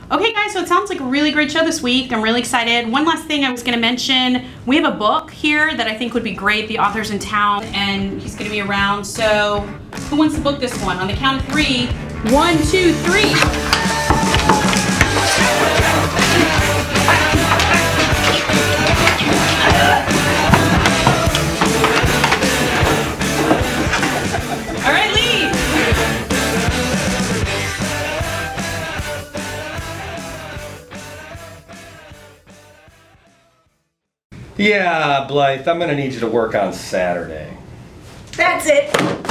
Okay guys, so it sounds like a really great show this week. I'm really excited. One last thing I was gonna mention, we have a book here that I think would be great. The author's in town and he's gonna be around. So who wants to book this one? On the count of 3. 1, 2, 3. Yeah, Blythe, I'm gonna need you to work on Saturday. That's it.